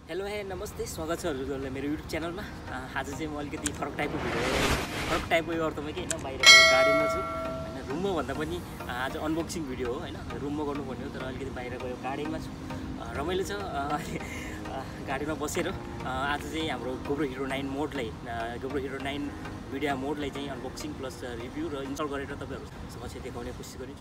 Hello हे नमस्ते स्वागत छ हजुरहरुलाई मेरो युट्युब च्यानलमा। आज चाहिँ म अलिकति फरक टाइपको अर्थमा के हैन बाहिरको गार्डनमा छु हैन। रुममा भन्दा पनि आज अनबक्सिङ भिडियो हो हैन। रुममा गर्नुपर्ने हो तर अलिकति बाहिरको गार्डनमा छु। रमाइलो छ गार्डनमा बसेर। आज चाहिँ हाम्रो GoPro Hero 9 मोडलाई GoPro Hero 9 मीडिया मोडलाई चाहिँ अनबक्सिङ प्लस रिभ्यू र इन्स्टल गरेर तपाईहरु समक्ष देखाउने कोसिस गरिन्छु।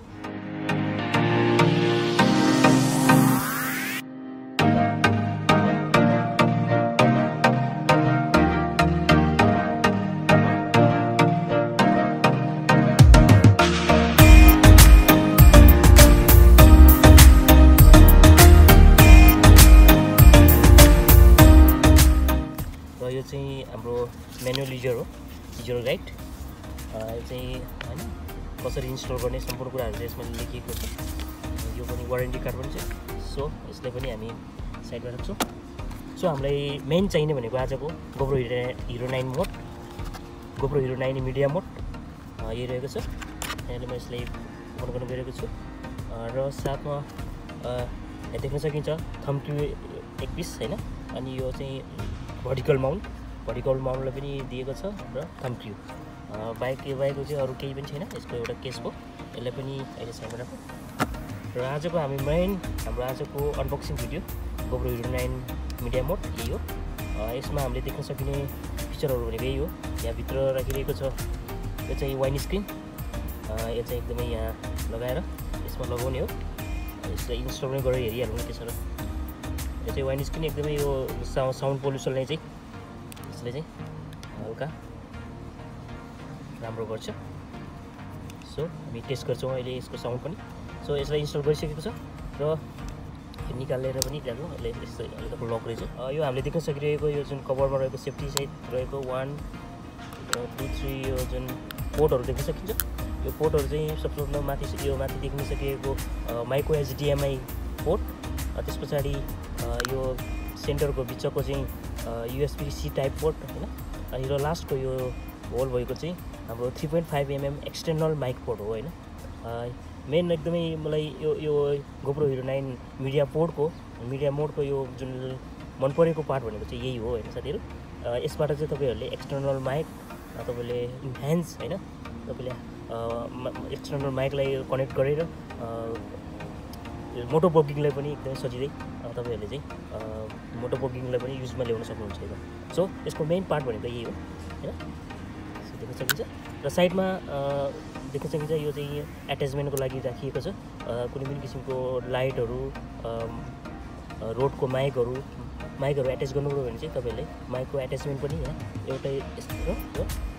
यो चाहिँ हाम्रो म्यानुअल युजर गाइड। यो चाहिँ हैन कसरी इन्स्टल गर्ने सम्पूर्ण कुराहरु चाहिँ यसमा लेखिएको छ। यो पनि वारेन्टी कार्ड पनि छ। सो यसलाई पनि हामी साइडमा राख्छौँ। सो हामीलाई मेन चाहिने भनेको आजको GoPro Hero 9 mode, GoPro Hero 9 media mode यही रहेको छ। यहाँले म यसलाई ओपन गर्न गइरहेको छु र साथमा देख्न सकिन्छ थम्ब क्यू एक पिस हैन। अनि यो चाहिँ भर्टिकल माउन्टलाई पनि दिएको छ र थम्ब क्यू बाइकको चाहिँ अरु केही पनि छैन। यसको एउटा केस हो। यसलाई पनि अहिले साइडमा राखौँ र आजको हाम्रो आजको unboxing video GoPro Hero 9 media mode यही हो। यसमा हामीले देख्न सकिने फिचरहरु भनेको यही हो। यहाँ भित्र राखिरहेको छ यो चाहिँ वाइन स्क्रिन। यो चाहिँ एकदमै यहाँ लगाएर यसमा लगाउने हो। यसलाई इन्स्टल पनि गरेर हेरिहाल्नु त्यसो र यो चाहिँ वाइन स्क्रिन एकदमै यो साउन्ड पोल्युसनलाई चाहिँ यसले चाहिँ हल्का राम्रो गर्छ। सो हामी टेस्ट गर्छौँ अहिले यसको साउन्ड पनि। सो यसलाई इन्स्टल गरिसकेको छ र निकालेर पनि ल्याएको। यसले यस्तो हल्का लक रहेछ। यो हामीले देख्न सकिरहेको यो जुन कभरमा रहेको सेफ्टी सहित रहेको 1 2 3 यो जुन पोर्टहरु देख्न सकिन्छ। यो पोर्टहरु चाहिँ सबभन्दा माथि देख्न सकिएको माइक्रो HDMI पोर्ट। त्यस पछाडि यो सेन्टरको बिचको चाहिँ USB-C टाइप पोर्ट हैन। अनि र लास्टको यो होल भएको चाहिँ हाम्रो 3.5 mm एक्सटर्नल माइक पोर्ट हो हैन। मेन एकदमै मलाई यो GoPro Hero 9 मिडिया मोडको यो जुन मन परेको पार्ट भनेको चाहिँ यही हो हैन साथीहरु। यसबाट चाहिँ तपाईहरुले एक्सटर्नल माइक तपाईले इन्हान्स हैन तपाईले एक्सटर्नल माइकलाई कनेक्ट गरेर मोटो ब्लगिङलाई पनि एकदमै सजिलै तपाईहरुले चाहिँ मोटो ब्लगिङलाई पनि युजमा ल्याउन सक्नुहुन्छ हैन। सो यसको मेन पार्ट भनेको यही हो हैन। सो देख्न सकिन्छ र साइडमा देख्न सकिन्छ यो चाहिँ एट्याचमेन्टको लागि राखिएको छ। कुनै पनि किसिमको लाइटहरु रोडको माइकहरु एट्याच गर्नुको भने चाहिँ तपाईहरुले माइकको एट्याचमेन्ट पनि यहाँ एउटै यस्तो र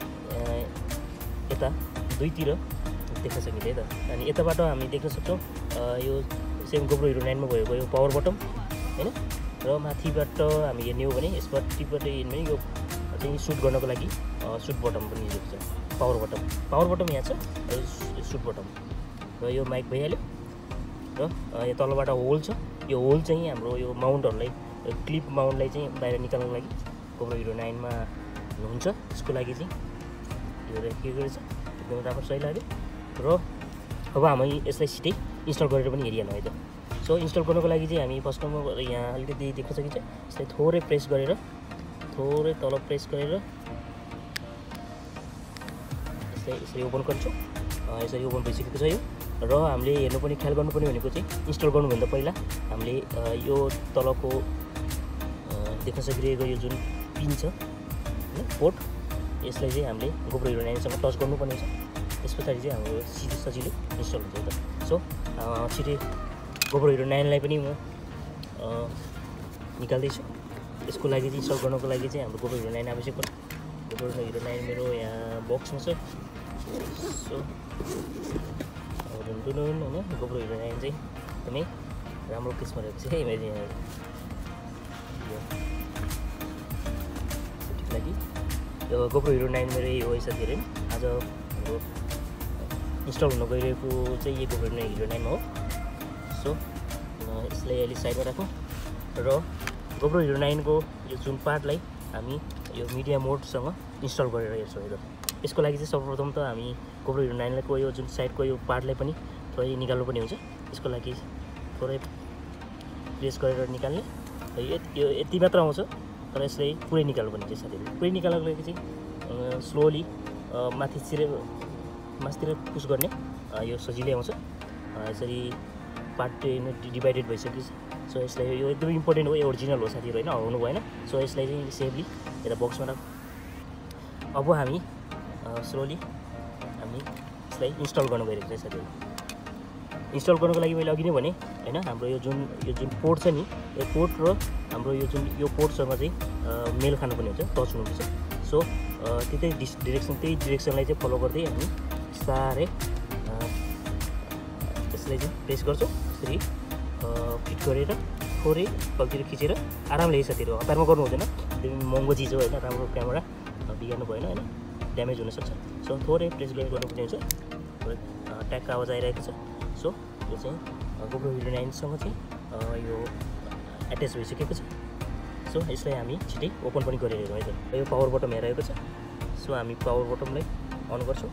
यता दुईतिर देख्न सकिन्छ है त। अनि यताबाट हामी देख्न सक्छौँ यो सेम GoPro Hero 9 मा भएको यो पावर बटम हैन। र माथिबाट हामी हेर्ने हो भने यसपट्टिबाट हेर्ने भने यो चाहिँ सुट गर्नको लागि सुट बटम पनि दिएको छ। पावर बटम यहाँ छ र सुट बटम र यो माइक भइहाल्यो। र यो तलबाट होल छ। यो होल चाहिँ हाम्रो यो माउन्टहरुलाई क्लिप माउन्टलाई चाहिँ बाहिर निकाल्नको लागि GoPro Hero 9 मा हुन्छ। त्यसको लागि चाहिँ यो राखिएको रहेछ। एकदमै राम्रो सही लाग्यो। र अब हामी यसलाई सिधै इन्स्टल गरेर पनि हेरिहाल्नु है त। सो इन्स्टल गर्नको लागि चाहिँ हामी फर्स्टमा यहाँ अलिकति देख्न सकिन्छ यसलाई थोरै प्रेस गरेर थोरै तल प्रेस गरेर यसलाई ओपन गर्छौँ। यसरी ओपन भइसकेको छ यो। र हामीले हेर्नु पनि ख्याल गर्नुपर्ने भनेको चाहिँ इन्स्टल गर्नुभन्दा पहिला हामीले यो तलको देख्न सकिरहेको यो जुन पिन छ हैन पोर्ट यसलाई चाहिँ हामीले GoPro Hero 9 सँग टच गर्नुपर्ने छ। त्यस पछाडि चाहिँ हाम्रो सजिलै इन्स्टल हुन्छ त। सो छिटै GoPro Hero 9 लाई पनि म निकाल्दैछु। यसको लागि चाहिँ इन्स्टल गर्नको लागि चाहिँ हाम्रो GoPro Hero 9 आवश्यक पर्छ। GoPro Hero 9 मेरो यहाँ बक्समा छ। सो हैन GoPro Hero 9 चाहिँ एकदमै राम्रो किसिममा रहेको छ है मेरो यहाँ। ठिक लागि यो GoPro Hero 9 मेरो यही हो साथीहरु। आज हाम्रो इन्स्टल हुन गइरहेको चाहिँ यो GoPro Hero 9 हो। सो यसलाई अहिले साइडमा राखौँ र GoPro Hero 9 को यो जुन पार्टलाई हामी यो मिडिया मोडसँग इन्स्टल गरेर हेर्छौँ है त। यसको लागि चाहिँ सर्वप्रथम त हामी GoPro Hero 9 को यो जुन साइडको यो पार्टलाई पनि थोरै निकाल्नु पर्ने हुन्छ। यसको लागि थोरै प्रेस गरेर निकाल्ने यो यति मात्र आउँछ तर यसलाई पुरै निकाल्नुपर्ने चाहिँ साथीहरु पुरै निकाल्नको लागि चाहिँ स्लोली माथितिर पुश गर्ने यो सजिलै आउँछ यसरी पार्ट डिभाइडेड भइसक्यो सो यसलाई यो एकदम इम्पोर्टेन्ट हो यो ओरिजिनल हो साथीहरु हैन हराउनु भएन सो यसलाई चाहिँ सेफली यता बक्समा राख अब हामी स्लोली हामी यसलाई इन्स्टल गर्न गइरहेको छ साथीहरु इन्स्टल गर्नको लागि मैले अघि नै भने हैन हाम्रो यो जुन पोर्ट छ नि यो पोर्ट र हाम्रो यो पोर्टसँग चाहिँ मेल खानुपर्ने हुन्छ टच हुनुपर्छ सो त्यही डिरेक्सनलाई चाहिँ फलो गर्दै हामी बिस्तारै यसलाई चाहिँ प्रेस गर्छौँ यसरी फिट गरेर थोरै तलतिर खिचेर आरामले साथीहरु हतारमा गर्नु हुँदैन त्यो महँगो चिज हो हैन राम्रो क्यामेरा बिगार्नु भएन हैन ड्यामेज हुन सक्छ सो थोरै प्रेस गर्नुपर्ने हुन्छ ट्यागको आवाज आइरहेको छ सो यो चाहिँ GoPro Hero 9 सँग चाहिँ यो एट्याच भइसकेको छ सो यसलाई हामी छिटै ओपन पनि गरिरहेको है त यो पावर बटन हेरेको छ सो हामी पावर बटनलाई अन गर्छौँ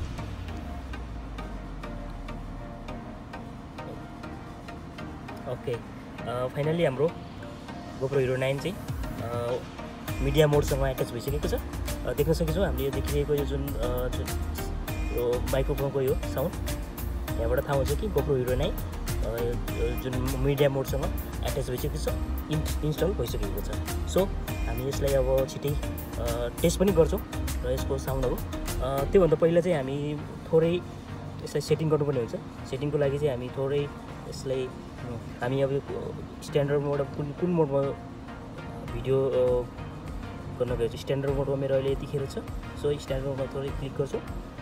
ओके फाइनली हाम्रो GoPro Hero 9 चाहिँ मिडिया मोडसँग एट्याच भइसकेको छ देख्न सकिन्छौँ हामीले यो देखिरहेको यो जुन यो माइक्रोफोनको यो साउन्ड यहाँबाट थाहा हुन्छ कि GoPro Hero 9 जुन मिडिया मोडसँग एट्याच भइसकेको छ इन्स्टल भइसकेको छ सो हामी यसलाई अब छिटै टेस्ट पनि गर्छौँ र यसको साउन्डहरू त्योभन्दा पहिला चाहिँ हामी थोरै यसलाई सेटिङ गर्नुपर्ने हुन्छ सेटिङको लागि चाहिँ हामी थोरै यसलाई हामी अब स्ट्यान्डर्ड मोड कुन मोडमा भिडियो गर्न गएको छु स्ट्यान्डर्ड मोडमा मेरो अहिले यतिखेर छ सो स्ट्यान्डर्ड मोडमा थोरै क्लिक गर्छु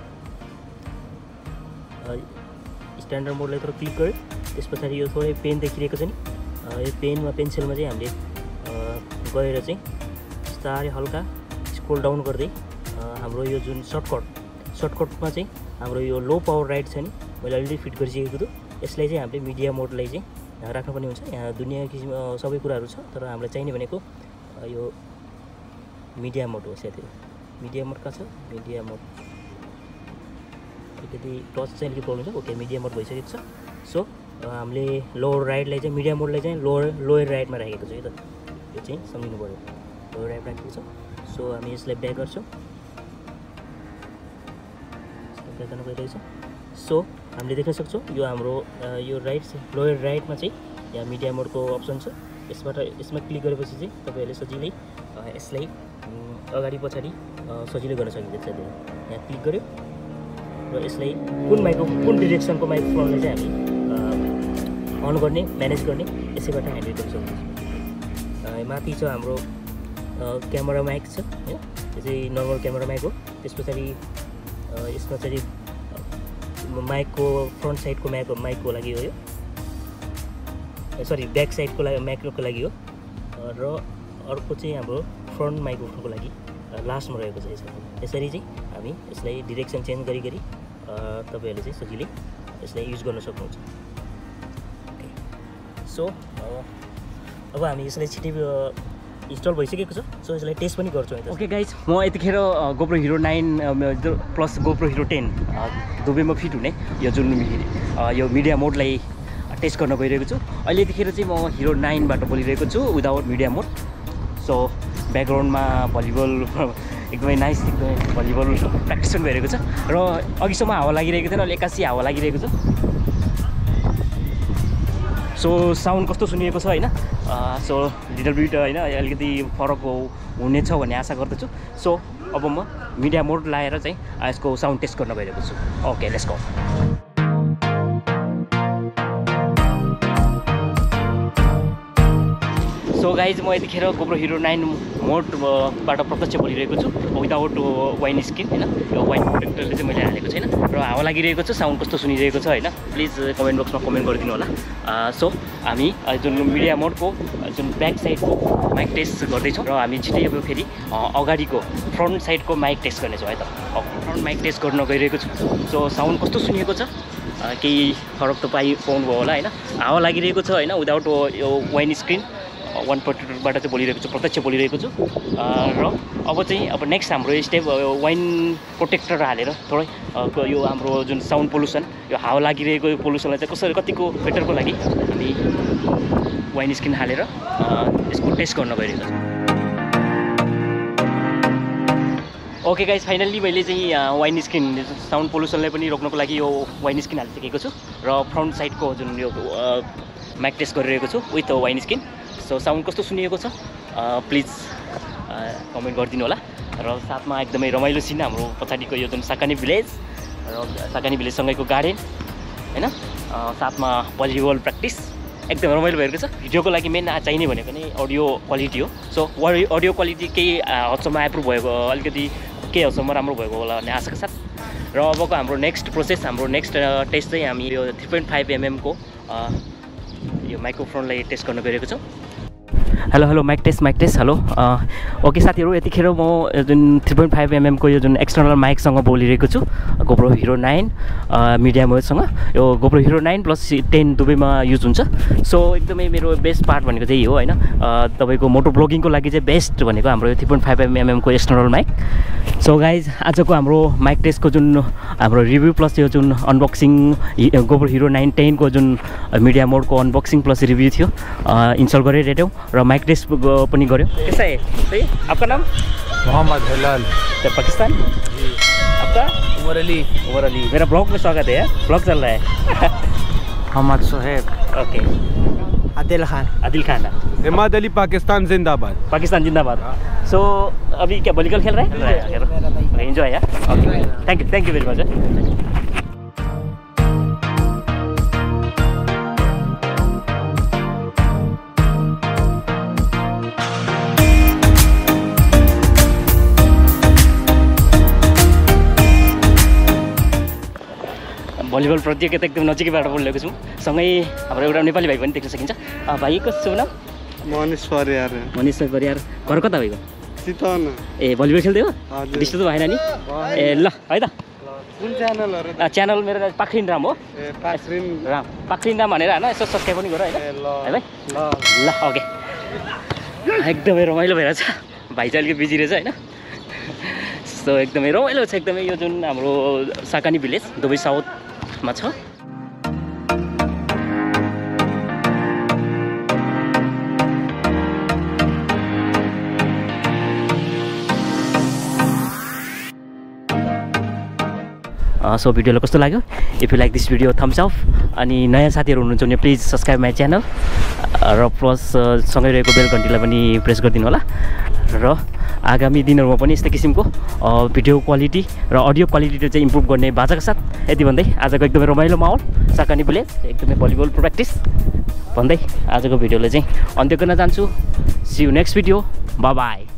स्ट्यान्डर्ड मोडलाई थोरै क्लिक गऱ्यो त्यस पछाडि यो थोरै पेन देखिरहेको छ नि यो पेन्सिलमा चाहिँ हामीले गएर चाहिँ बिस्तारै हल्का स्क्रोल डाउन गर्दै हाम्रो यो जुन सर्टकटमा चाहिँ हाम्रो यो लो पावर राइट छ नि मैले अलरेडी फिट गरिसकेको छु यसलाई चाहिँ हामीले मिडिया मोडलाई चाहिँ राख्नुपर्ने हुन्छ यहाँ दुनिया किसिम सबै कुराहरू छ तर हामीलाई चाहिने भनेको यो मिडिया मोड हो साथीहरु मिडिया मोड कहाँ छ मिडिया मोड अलिकति टच चाहिँ अलिकति प्रब्लम छ ओके मिडिया मोड भइसकेको छ सो हामीले लोवर राइटलाई चाहिँ मिडिया मोडलाई चाहिँ लोयर राइटमा राखेको छ है त यो चाहिँ सम्झिनु पर्यो लोयर राइट राखेको छ सो हामी यसलाई ब्याक गर्छौँ ब्याक गर्न गइरहेको छ सो हामीले देख्न सक्छौँ यो हाम्रो यो लोयर राइटमा चाहिँ यहाँ मिडिया मोडको अप्सन छ यसमा क्लिक गरेपछि चाहिँ तपाईँहरूले सजिलै यसलाई अगाडि पछाडि सजिलै गर्न सकिन्छ यहाँ क्लिक गर्यो र यसलाई कुन डिरेक्सनको माइक्रोफोनलाई चाहिँ हामी अन गर्ने म्यानेज गर्ने यसैबाट ह्यान्डल गर्न सक्छौँ माथि छ हाम्रो क्यामेरा माइक छ हैन यो चाहिँ नर्मल क्यामेरा माइक हो त्यस पछाडि यसमा चाहिँ माइकको फ्रन्ट साइडको माइकको लागि हो यो सरी ब्याक साइडको लागि माइक्रोको लागि हो र अर्को चाहिँ हाम्रो फ्रन्ट माइक्रोफोनको लागि लास्टमा रहेको छ यसरी चाहिँ हामी यसलाई डिरेक्सन चेन्ज गरी तपाईँहरूले चाहिँ सजिलै यसलाई युज गर्न सक्नुहुन्छ ओके सो अब हामी यसलाई छिटै इन्स्टल भइसकेको छ सो यसलाई टेस्ट पनि गर्छौँ ओके गाइज म यतिखेर GoPro Hero 9 plus GoPro Hero 10 दुवैमा फिट हुने यो जुन यो मिडिया मोडलाई टेस्ट गर्न गइरहेको छु अहिले यतिखेर चाहिँ म Hero 9 बाट बोलिरहेको छु विदाउट मिडिया मोड सो ब्याकग्राउन्डमा भलिबल एकदमै नाइस एकदमै भलिबल प्र्याक्टिस पनि भइरहेको छ र अघिसम्म हावा लागिरहेको थिएन अहिले एक्कासी हावा लागिरहेको छ सो साउन्ड कस्तो सुनिएको छ हैन सो लिटल बिट हैन अलिकति फरक हुनेछ भन्ने आशा गर्दछु सो अब म मिडिया मोड लाएर चाहिँ यसको साउन्ड टेस्ट गर्न गइरहेको छु okay let's go so guys म यतिखेर GoPro Hero 9 मोडबाट प्रत्यक्ष बोलिरहेको छु विदाउट वाइन स्क्रिन हैन यो वाइन प्रोटेक्टरले चाहिँ मैले हालेको छैन र हावा लागिरहेको छ साउन्ड कस्तो सुनिरहेको छ हैन प्लिज कमेन्ट बक्समा कमेन्ट गरिदिनु होला सो हामी जुन मिडिया मोडको जुन ब्याक साइडको माइक टेस्ट गर्दैछौँ र हामी छिटै अब फेरि अगाडिको फ्रन्ट साइडको माइक टेस्ट गर्नेछौँ है त फ्रन्ट माइक टेस्ट गर्न गइरहेको छु सो साउन्ड कस्तो सुनिएको छ केही फरक त पाउनुभयो होला हैन हावा लागिरहेको छ हैन विदाउट यो वाइन स्क्रिन वान प्रोटेक्टरबाट चाहिँ बोलिरहेको छु प्रत्यक्ष बोलिरहेको छु र अब चाहिँ अब नेक्स्ट हाम्रो स्टेप वाइन प्रोटेक्टर हालेर थोरै यो हाम्रो जुन साउन्ड पोल्युसन यो हावा लागिरहेको पोल्युसनलाई चाहिँ कसरी कतिको बेटरको लागि हामी वाइन स्किन हालेर यसको टेस्ट गर्न गइरहेको छु। ओके गाइज, फाइनल्ली मैले चाहिँ वाइन स्क्रिन साउन्ड पोल्युसनलाई पनि रोक्नको लागि यो वाइन स्क्रिन हालिसकेको छु र फ्रन्ट साइडको जुन यो माइक टेस्ट गरिरहेको छु with windscreen. So sound कस्तो सुनिएको छ प्लिज कमेन्ट गरिदिनु होला। र साथमा एकदमै रमाइलो सिन हाम्रो पछाडिको यो जुन साकानी भिलेज र साकानी भिलेजसँगैको गार्डन होइन, साथमा भलिबल प्र्याक्टिस एकदम रमाइलो भएको छ। भिडियोको लागि मेन चाहिने भनेको नै अडियो क्वालिटी हो। सो अडियो क्वालिटी केही हदसम्म एप्रुभ भएको, अलिकति केही हदसम्म राम्रो भएको होला भन्ने आशाका साथ। र अबको हाम्रो नेक्स्ट प्रोसेस, हाम्रो नेक्स्ट टेस्ट चाहिँ हामी यो 3.5 mm को यो माइक्रोफोनलाई टेस्ट गर्न गइरहेको छौँ। Hello mike test hello. Okay साथीहरू, यतिखेर म जुन 3.5 mm को यो जुन एक्सटर्नल माइकसँग बोलिरहेको छु GoPro Hero 9 मिडियम वेभसँग। यो GoPro Hero 9 प्लस 10 दुवैमा युज हुन्छ। सो एकदमै मेरो बेस्ट पार्ट भनेको चाहिँ हो होइन, तपाईँको मोटो ब्लगिङको लागि चाहिँ बेस्ट भनेको हाम्रो यो 3.5 mm को एक्सटर्नल माइक। सो गाइज, आजको हाम्रो माइक टेस्टको जुन हाम्रो रिभ्यू प्लस यो जुन अनबक्सिङ GoPro Hero 9 10 को जुन मिडिया मोडको अनबक्सिङ प्लस रिभ्यू थियो, इन्स्टल गरेर हेऱ्यौँ र माइक टेस्ट पनि गऱ्यो। कैसा है? सही? आपका नाम? मोहम्मद हिलाल, पाकिस्तान। आपका? उमर अली। मेरा ब्लॉग में स्वागत है यार, ब्लॉग चल रहा है। मोहम्मद सोहेब। ओके। आदिल खान। इमाद अली, पाकिस्तान जिंदाबाद। सो अभी क्या वॉलीबॉल खेल रहे हैं? एंजॉय यार। Thank you very much. Volleyball प्रतियोगिता एकदम नजिकैबाट बोलेको छु। सँगै हाम्रो एउटा नेपाली भाइ पनि देख्न सकिन्छ। भाइ कस्तो शुभ नाम? मनिष परियार। घर कता भाइको? चितवन। ए भलिबल खेल्दै हो? डिस्टर्ब त भएन नि? ए ल है त। कुन च्यानलहरु? च्यानल मेरो पाखरिन राम हो। पाखरिन राम भनेर हैन, यसो सब्स्क्राइब पनि गर हैन। है भाइ? ल ओके। एकदमै रमाइलो भइरहेछ। भाइ चाहिँ अलिकति बिजी रहेछ हैन। सो एकदमै रमाइलो छ। एकदमै यो जुन हाम्रो साकानी भिलेज दुबई साउथमा छ। सो भिडियोलाई कस्तो लाग्यो? If you like this video thumbs up. अनि नयाँ साथीहरू हुनुहुन्छ भने प्लिज सब्सक्राइब माई च्यानल र प्लस सँगै रहेको बेल घन्टीलाई पनि प्रेस गरिदिनु होला। र आगामी दिनहरूमा पनि यस्तै किसिमको भिडियो क्वालिटी र अडियो क्वालिटी चाहिँ इम्प्रुभ गर्ने बाचाका साथ यति भन्दै आजको एकदमै रमाइलो माहौल साकानी भिलेज एकदमै भलिबल प्र्याक्टिस भन्दै आजको भिडियोलाई चाहिँ अन्त्य गर्न चाहन्छु। See you next video. Bye by.